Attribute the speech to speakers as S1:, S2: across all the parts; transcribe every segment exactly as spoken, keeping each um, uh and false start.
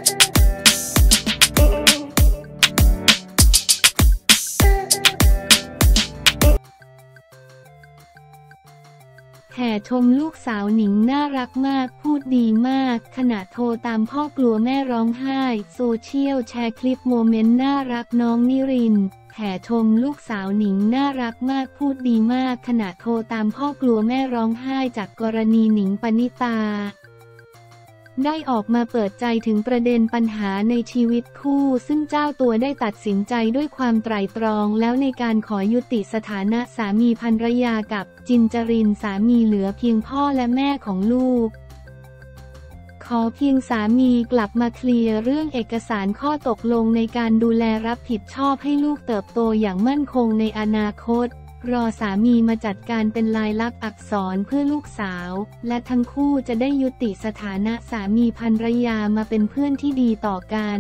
S1: แห่ชมลูกสาวหนิงน่ารักมากพูดดีมากขณะโทรตามพ่อกลัวแม่ร้องไห้โซเชียลแชร์คลิปโมเมนต์น่ารักน้องนิรินทร์แห่ชมลูกสาวหนิงน่ารักมากพูดดีมากขณะโทรตามพ่อกลัวแม่ร้องไห้จากกรณีหนิงปณิตาได้ออกมาเปิดใจถึงประเด็นปัญหาในชีวิตคู่ซึ่งเจ้าตัวได้ตัดสินใจด้วยความไตร่ตรองแล้วในการขอยุติสถานะสามีภรรยากับจินจรินสามีเหลือเพียงพ่อและแม่ของลูกขอเพียงสามีกลับมาเคลียร์เรื่องเอกสารข้อตกลงในการดูแลรับผิดชอบให้ลูกเติบโตอย่างมั่นคงในอนาคตรอสามีมาจัดการเป็นลายลักษณ์อักษรเพื่อลูกสาวและทั้งคู่จะได้ยุติสถานะสามีภรรยามาเป็นเพื่อนที่ดีต่อกัน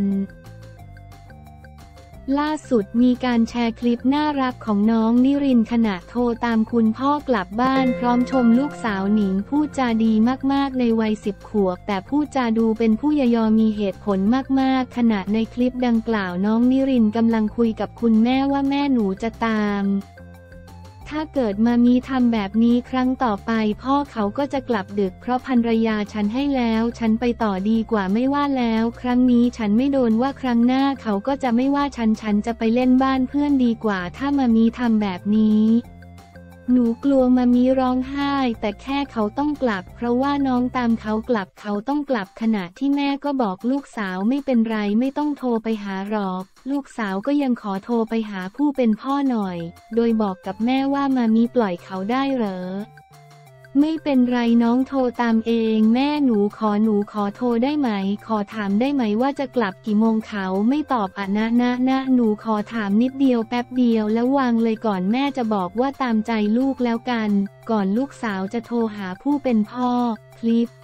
S1: ล่าสุดมีการแชร์คลิปน่ารักของน้องนิรินทร์ขณะโทรตามคุณพ่อกลับบ้านพร้อมชมลูกสาวหนิงพูดจาดีมากๆในวัยสิบขวบแต่พูดจาดูเป็นผู้ยยอมีเหตุผลมากๆขณะในคลิปดังกล่าวน้องนิรินทร์กำลังคุยกับคุณแม่ว่าแม่หนูจะตามถ้าเกิดมามีทำแบบนี้ครั้งต่อไปพ่อเขาก็จะกลับดึกเพราะภรรยาฉันให้แล้วฉันไปต่อดีกว่าไม่ว่าแล้วครั้งนี้ฉันไม่โดนว่าครั้งหน้าเขาก็จะไม่ว่าฉันฉันจะไปเล่นบ้านเพื่อนดีกว่าถ้ามามีทำแบบนี้หนูกลัวมามีร้องไห้แต่แค่เขาต้องกลับเพราะว่าน้องตามเขากลับเขาต้องกลับขณะที่แม่ก็บอกลูกสาวไม่เป็นไรไม่ต้องโทรไปหาหรอกลูกสาวก็ยังขอโทรไปหาผู้เป็นพ่อหน่อยโดยบอกกับแม่ว่ามามีปล่อยเขาได้เหรอไม่เป็นไรน้องโทรตามเองแม่หนูขอหนูขอโทรได้ไหมขอถามได้ไหมว่าจะกลับกี่โมงเขาไม่ตอบอ่ะนะนะนะหนูขอถามนิดเดียวแป๊บเดียวแล้ววางเลยก่อนแม่จะบอกว่าตามใจลูกแล้วกันก่อนลูกสาวจะโทรหาผู้เป็นพ่อคลิป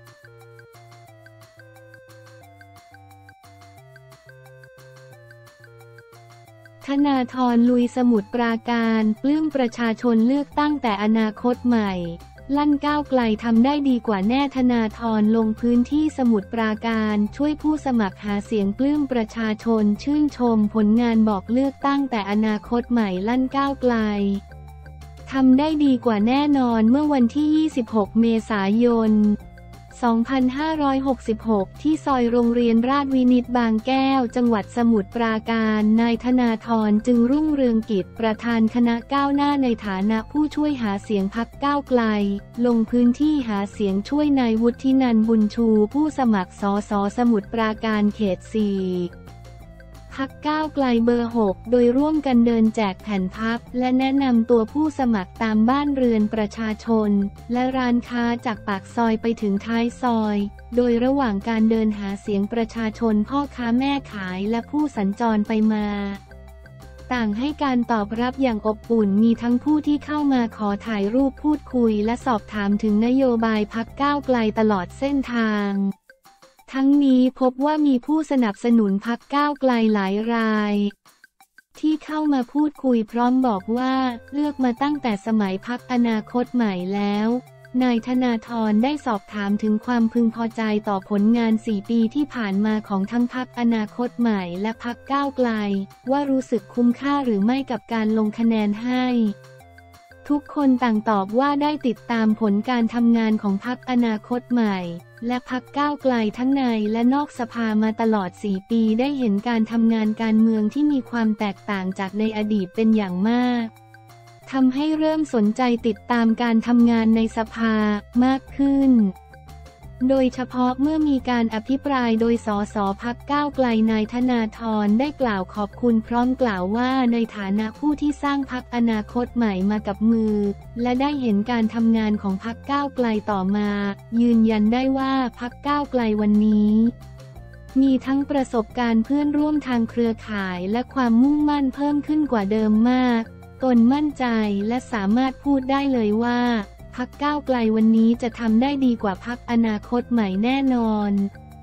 S1: ธนาธรลุยสมุทรปราการปลื้มประชาชนเลือกตั้งแต่อนาคตใหม่ลั่นก้าวไกลทำได้ดีกว่าแน่ธนาธรลงพื้นที่สมุทรปราการช่วยผู้สมัครหาเสียงปลื้มประชาชนชื่นชมผลงานบอกเลือกตั้งแต่อนาคตใหม่ลั่นก้าวไกลทำได้ดีกว่าแน่นอนเมื่อวันที่ยี่สิบหกเมษายนสองพันห้าร้อยหกสิบหกที่ซอยโรงเรียนราชวินิตบางแก้วจังหวัดสมุทรปราการนายธนาธรจึงรุ่งเรืองกิจประธานคณะก้าวหน้าในฐานะผู้ช่วยหาเสียงพรรคก้าวไกลลงพื้นที่หาเสียงช่วยนายวุฒินันท์บุญชูผู้สมัครสสสมุทรปราการเขตสี่พรรคก้าวไกลเบอร์หกโดยร่วมกันเดินแจกแผ่นพับและแนะนำตัวผู้สมัครตามบ้านเรือนประชาชนและร้านค้าจากปากซอยไปถึงท้ายซอยโดยระหว่างการเดินหาเสียงประชาชนพ่อค้าแม่ขายและผู้สัญจรไปมาต่างให้การตอบรับอย่างอบอุ่นมีทั้งผู้ที่เข้ามาขอถ่ายรูปพูดคุยและสอบถามถึงนโยบายพรรคก้าวไกลตลอดเส้นทางทั้งนี้พบว่ามีผู้สนับสนุนพรรคก้าวไกลหลายรายที่เข้ามาพูดคุยพร้อมบอกว่าเลือกมาตั้งแต่สมัยพรรคอนาคตใหม่แล้วนายธนาธรได้สอบถามถึงความพึงพอใจต่อผลงานสี่ปีที่ผ่านมาของทั้งพรรคอนาคตใหม่และพรรคก้าวไกลว่ารู้สึกคุ้มค่าหรือไม่กับการลงคะแนนให้ทุกคนต่างตอบว่าได้ติดตามผลการทำงานของพรรคอนาคตใหม่และพรรคก้าวไกลทั้งในและนอกสภามาตลอดสี่ปีได้เห็นการทำงานการเมืองที่มีความแตกต่างจากในอดีตเป็นอย่างมากทำให้เริ่มสนใจติดตามการทำงานในสภามากขึ้นโดยเฉพาะเมื่อมีการอภิปรายโดยสสพรรคก้าวไกลนายธนาธรได้กล่าวขอบคุณพร้อมกล่าวว่าในฐานะผู้ที่สร้างพรรคอนาคตใหม่มากับมือและได้เห็นการทำงานของพรรคก้าวไกลต่อมายืนยันได้ว่าพรรคก้าวไกลวันนี้มีทั้งประสบการณ์เพื่อนร่วมทางเครือข่ายและความมุ่งมั่นเพิ่มขึ้นกว่าเดิมมากตนมั่นใจและสามารถพูดได้เลยว่าพรรคก้าวไกลวันนี้จะทำได้ดีกว่าพรรคอนาคตใหม่แน่นอน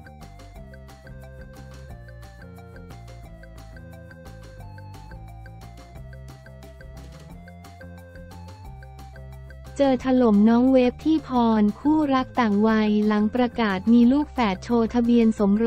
S1: เจอถล่มน้องเวฟที่พรคู่รักต่างวัยหลังประกาศมีลูกแฝดโชว์ทะเบียนสมรส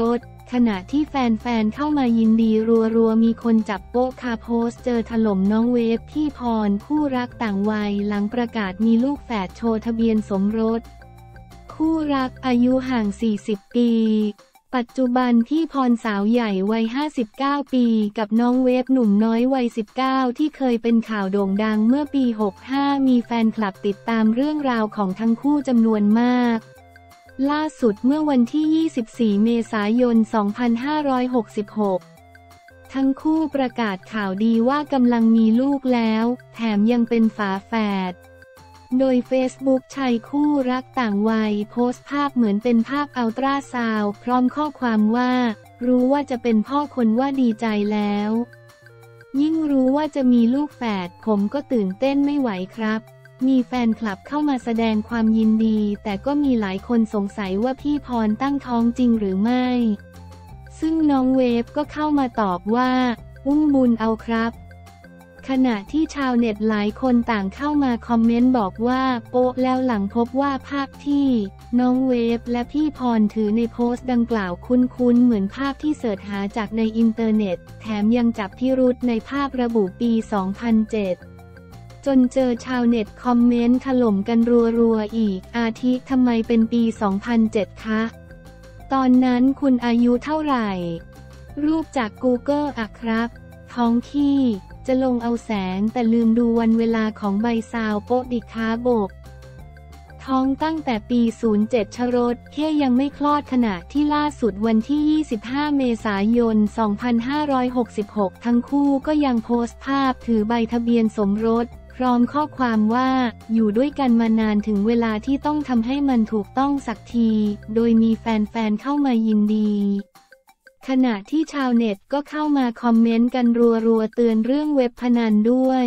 S1: ขณะที่แฟนๆเข้ามายินดีรัวๆมีคนจับโป๊ะคาโพสเจอถล่มน้องเวฟพี่พรคู่รักต่างวัยหลังประกาศมีลูกแฝดโชว์ทะเบียนสมรสคู่รักอายุห่างสี่สิบปีปัจจุบันพี่พรสาวใหญ่วัยห้าสิบเก้าปีกับน้องเวฟหนุ่มน้อยวัยสิบเก้าที่เคยเป็นข่าวโด่งดังเมื่อปีหกสิบห้ามีแฟนคลับติดตามเรื่องราวของทั้งคู่จำนวนมากล่าสุดเมื่อวันที่ยี่สิบสี่เมษายนสองพันห้าร้อยหกสิบหกทั้งคู่ประกาศข่าวดีว่ากำลังมีลูกแล้วแถมยังเป็นฝาแฝดโดย Facebook ชายคู่รักต่างวัยโพสต์ภาพเหมือนเป็นภาพอัลตราซาวด์พร้อมข้อความว่ารู้ว่าจะเป็นพ่อคนว่าดีใจแล้วยิ่งรู้ว่าจะมีลูกแฝดผมก็ตื่นเต้นไม่ไหวครับมีแฟนคลับเข้ามาแสดงความยินดีแต่ก็มีหลายคนสงสัยว่าพี่พรตั้งท้องจริงหรือไม่ซึ่งน้องเวฟก็เข้ามาตอบว่าอุ้มบุญเอาครับขณะที่ชาวเน็ตหลายคนต่างเข้ามาคอมเมนต์บอกว่าโป๊ะแล้วหลังพบว่าภาพที่น้องเวฟและพี่พรถือในโพสต์ดังกล่าวคุ้นๆเหมือนภาพที่เสิร์ชหาจากในอินเทอร์เน็ตแถมยังจับพิรุธในภาพระบุปี สองพันเจ็ด จนเจอชาวเน็ตคอมเมนต์ถล่มกันรัวๆอีกอาทิทำไมเป็นปี สองพันเจ็ด คะตอนนั้นคุณอายุเท่าไหร่รูปจาก Google อะครับท้องที่จะลงเอาแสงแต่ลืมดูวันเวลาของใบซาวโป๊ะดิคาโบกท้องตั้งแต่ปี ศูนย์เจ็ด ชรดแค่ยังไม่คลอดขณะที่ล่าสุดวันที่ ยี่สิบห้า เมษายน สองพันห้าร้อยหกสิบหก ทั้งคู่ก็ยังโพสต์ภาพถือใบทะเบียนสมรสพร้อมข้อความว่าอยู่ด้วยกันมานานถึงเวลาที่ต้องทำให้มันถูกต้องสักทีโดยมีแฟนๆเข้ามายินดีขณะที่ชาวเน็ตก็เข้ามาคอมเมนต์กันรัวๆเตือนเรื่องเว็บพนันด้วย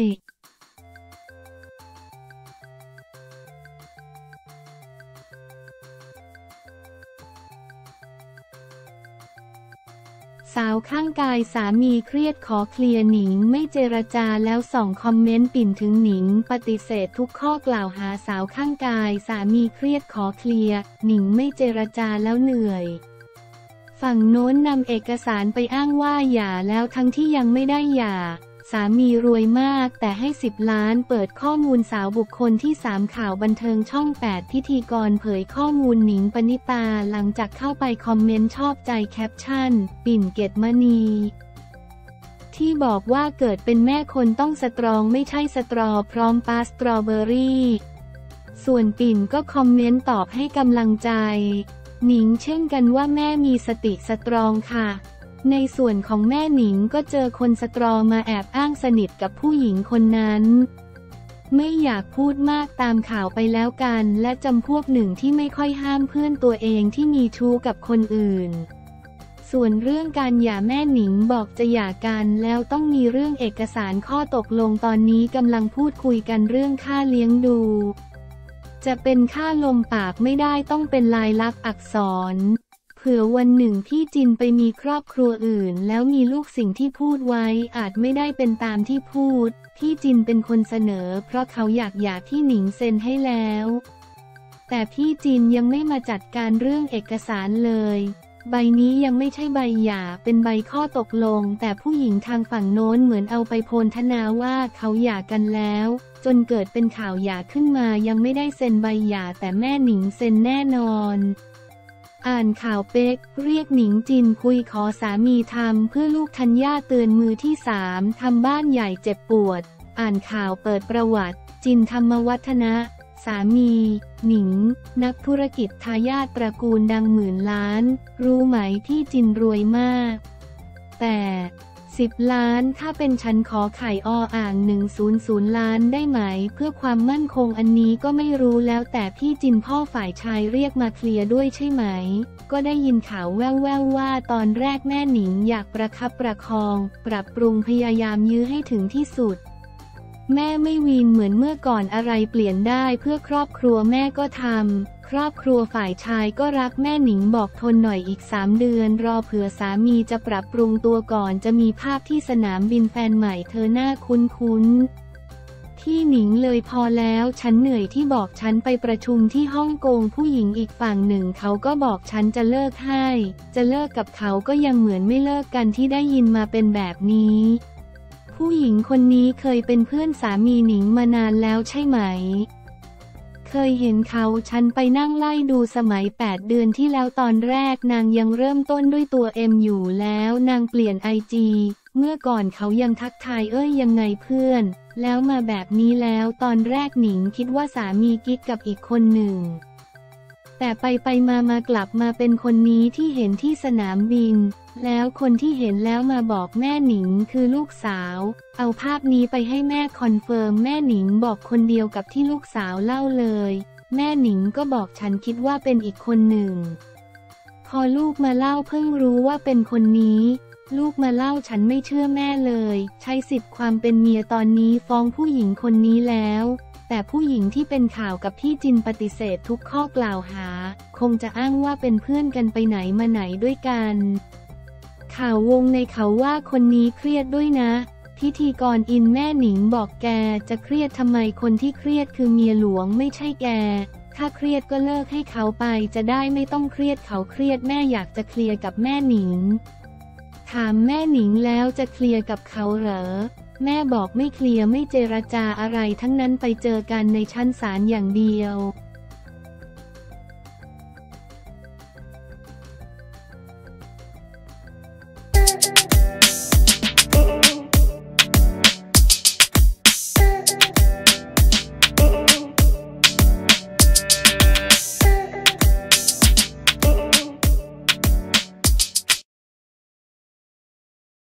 S1: สาวข้างกายสามีเครียดขอเคลียร์หนิงไม่เจรจาแล้วส่องคอมเมนต์ปิ่นถึงหนิงปฏิเสธทุกข้อกล่าวหาสาวข้างกายสามีเครียดขอเคลียร์หนิงไม่เจรจาแล้วเหนื่อยฝั่งโน้นนำเอกสารไปอ้างว่าหย่าแล้วทั้งที่ยังไม่ได้หย่าสามีรวยมากแต่ให้สิบล้านเปิดข้อมูลสาวบุคคลที่สามข่าวบันเทิงช่องแปดพิธีกรเผยข้อมูลหนิงปณิตาหลังจากเข้าไปคอมเมนต์ชอบใจแคปชั่นปิ่นเกตมณีที่บอกว่าเกิดเป็นแม่คนต้องสตรองไม่ใช่สตรอพร้อมปาสตรอเบอรี่ส่วนปิ่นก็คอมเมนต์ตอบให้กำลังใจหนิงเช่นกันว่าแม่มีสติสตรองค่ะในส่วนของแม่หนิงก็เจอคนสตรองมาแอบอ้างสนิทกับผู้หญิงคนนั้นไม่อยากพูดมากตามข่าวไปแล้วกันและจำพวกหนึ่งที่ไม่ค่อยห้ามเพื่อนตัวเองที่มีชู้กับคนอื่นส่วนเรื่องการหย่าแม่หนิงบอกจะหย่ากันแล้วต้องมีเรื่องเอกสารข้อตกลงตอนนี้กำลังพูดคุยกันเรื่องค่าเลี้ยงดูจะเป็นค่าลมปากไม่ได้ต้องเป็นลายลักษณ์อักษรเผื่อวันหนึ่งพี่จินไปมีครอบครัวอื่นแล้วมีลูกสิ่งที่พูดไว้อาจไม่ได้เป็นตามที่พูดพี่จินเป็นคนเสนอเพราะเขาอยากหย่าพี่หนิงเซ็นให้แล้วแต่พี่จินยังไม่มาจัดการเรื่องเอกสารเลยใบนี้ยังไม่ใช่ใบหย่าเป็นใบข้อตกลงแต่ผู้หญิงทางฝั่งโน้นเหมือนเอาไปโพลธนาว่าเขาหย่ากันแล้วจนเกิดเป็นข่าวหย่าขึ้นมายังไม่ได้เซ็นใบหย่าแต่แม่หนิงเซ็นแน่นอนอ่านข่าวเป๊กเรียกหนิงจินคุยขอสามีทำเพื่อลูกธัญญาเตือนมือที่สามทำบ้านใหญ่เจ็บปวดอ่านข่าวเปิดประวัติจินธรรมวัฒนะสามีหนิงนักธุรกิจทายาทตระกูลดังหมื่นล้านรู้ไหมที่จินรวยมากแต่สิบล้านถ้าเป็นฉันขอไข่ออ่างหนึ่งศูนย์ศูนย์ล้านได้ไหมเพื่อความมั่นคงอันนี้ก็ไม่รู้แล้วแต่พี่จินพ่อฝ่ายชายเรียกมาเคลียร์ด้วยใช่ไหมก็ได้ยินข่าวแว่วๆ ว, ว่าตอนแรกแม่หนิงอยากประคับประคองปรับปรุงพยายามยื้อให้ถึงที่สุดแม่ไม่วีนเหมือนเมื่อก่อนอะไรเปลี่ยนได้เพื่อครอบครัวแม่ก็ทำครอบครัวฝ่ายชายก็รักแม่หนิงบอกทนหน่อยอีกสามเดือนรอเผื่อสามีจะปรับปรุงตัวก่อนจะมีภาพที่สนามบินแฟนใหม่เธอหน้าคุ้นๆพี่หนิงเลยพอแล้วฉันเหนื่อยที่บอกฉันไปประชุมที่ฮ่องกงผู้หญิงอีกฝั่งหนึ่งเขาก็บอกฉันจะเลิกให้จะเลิกกับเขาก็ยังเหมือนไม่เลิกกันที่ได้ยินมาเป็นแบบนี้ผู้หญิงคนนี้เคยเป็นเพื่อนสามีหนิงมานานแล้วใช่ไหมเคยเห็นเขาฉันไปนั่งไล่ดูสมัยแปดเดือนที่แล้วตอนแรกนางยังเริ่มต้นด้วยตัวเอ็มอยู่แล้วนางเปลี่ยนไอจีเมื่อก่อนเขายังทักทายเอ้ยยังไงเพื่อนแล้วมาแบบนี้แล้วตอนแรกหนิงคิดว่าสามีกิ๊กกับอีกคนหนึ่งแต่ไปไปมามากลับมาเป็นคนนี้ที่เห็นที่สนามบินแล้วคนที่เห็นแล้วมาบอกแม่หนิงคือลูกสาวเอาภาพนี้ไปให้แม่คอนเฟิร์มแม่หนิงบอกคนเดียวกับที่ลูกสาวเล่าเลยแม่หนิงก็บอกฉันคิดว่าเป็นอีกคนหนึ่งพอลูกมาเล่าเพิ่งรู้ว่าเป็นคนนี้ลูกมาเล่าฉันไม่เชื่อแม่เลยใช้สิทธิ์ความเป็นเมียตอนนี้ฟ้องผู้หญิงคนนี้แล้วแต่ผู้หญิงที่เป็นข่าวกับพี่จินปฏิเสธทุกข้อกล่าวหาคงจะอ้างว่าเป็นเพื่อนกันไปไหนมาไหนด้วยกันข่าววงในเขาว่าคนนี้เครียดด้วยนะพิธีกรอินแม่หนิงบอกแกจะเครียดทำไมคนที่เครียดคือเมียหลวงไม่ใช่แกถ้าเครียดก็เลิกให้เขาไปจะได้ไม่ต้องเครียดเขาเครียดแม่อยากจะเคลียร์กับแม่หนิงถามแม่หนิงแล้วจะเคลียร์กับเขาเหรอแม่บอกไม่เคลียร์ไม่เจรจาอะไรทั้งนั้นไปเจอกันในชั้นศาลอย่างเดียว